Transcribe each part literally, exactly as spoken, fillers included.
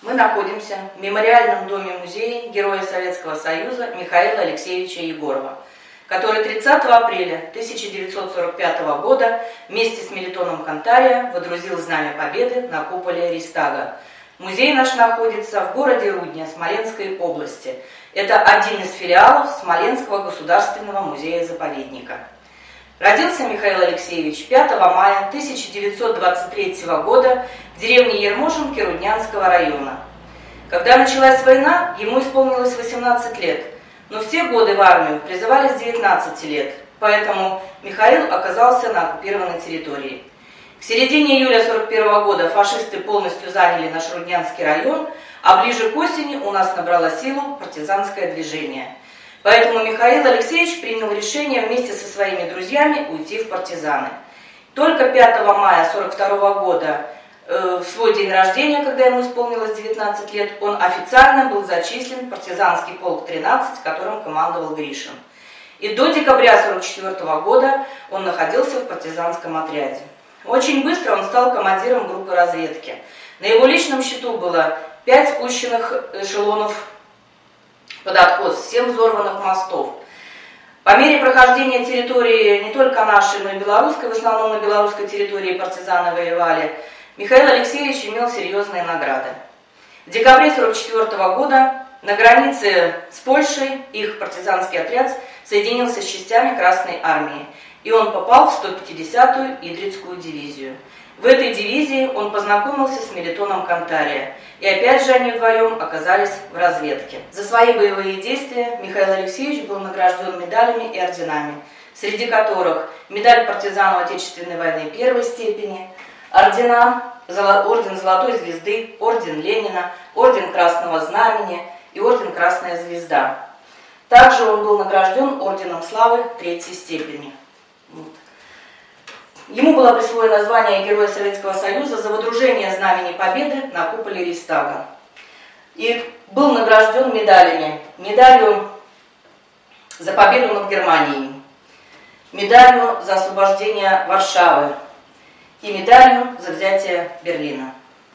Мы находимся в мемориальном доме-музее Героя Советского Союза Михаила Алексеевича Егорова, который тридцатого апреля тысяча девятьсот сорок пятого года вместе с Мелитоном Кантария водрузил Знамя Победы на куполе Рейхстага. Музей наш находится в городе Рудня Смоленской области. Это один из филиалов Смоленского государственного музея-заповедника. Родился Михаил Алексеевич пятого мая тысяча девятьсот двадцать третьего года в деревне Ермошинки Руднянского района. Когда началась война, ему исполнилось восемнадцать лет, но в те годы в армию призывали с девятнадцати лет, поэтому Михаил оказался на оккупированной территории. К середине июля сорок первого года фашисты полностью заняли наш Руднянский район, а ближе к осени у нас набрало силу партизанское движение. Поэтому Михаил Алексеевич принял решение вместе со своими друзьями уйти в партизаны. Только пятого мая сорок второго года, э, в свой день рождения, когда ему исполнилось девятнадцать лет, он официально был зачислен в партизанский полк тринадцать, которым командовал Гришин. И до декабря сорок четвёртого года он находился в партизанском отряде. Очень быстро он стал командиром группы разведки. На его личном счету было пять спущенных эшелонов под откос, семь взорванных мостов. По мере прохождения территории не только нашей, но и белорусской, в основном на белорусской территории партизаны воевали, Михаил Алексеевич имел серьезные награды. В декабре сорок четвёртого года на границе с Польшей их партизанский отряд соединился с частями Красной армии, и он попал в сто пятидесятую Идрицкую дивизию. В этой дивизии он познакомился с Мелитоном Кантария, и опять же они вдвоем оказались в разведке. За свои боевые действия Михаил Алексеевич был награжден медалями и орденами, среди которых медаль партизанов Отечественной войны первой степени, ордена, орден Золотой звезды, орден Ленина, орден Красного Знамени и орден Красная звезда. Также он был награжден орденом Славы третьей степени. Вот. Ему было присвоено звание Героя Советского Союза за водружение Знамени Победы на куполе Рейхстага. И был награжден медалями. Медалью за победу над Германией, медалью за освобождение Варшавы и медалью за взятие Берлина.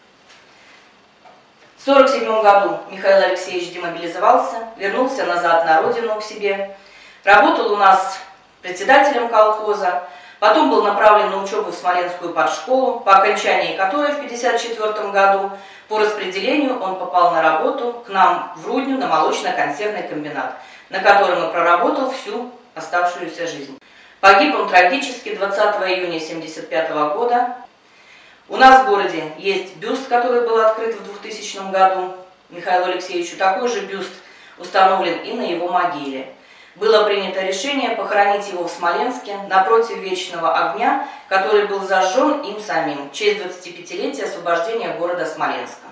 В сорок седьмом году Михаил Алексеевич демобилизовался, вернулся назад на родину к себе, работал у нас председателем колхоза, потом был направлен на учебу в Смоленскую партшколу, по окончании которой в пятьдесят четвёртом году по распределению он попал на работу к нам в Рудню на молочно-консервный комбинат, на котором и проработал всю оставшуюся жизнь. Погиб он трагически двадцатого июня тысяча девятьсот семьдесят пятого года. У нас в городе есть бюст, который был открыт в двухтысячном году Михаилу Алексеевичу. Такой же бюст установлен и на его могиле. Было принято решение похоронить его в Смоленске напротив вечного огня, который был зажжен им самим в честь двадцатипятилетия освобождения города Смоленска.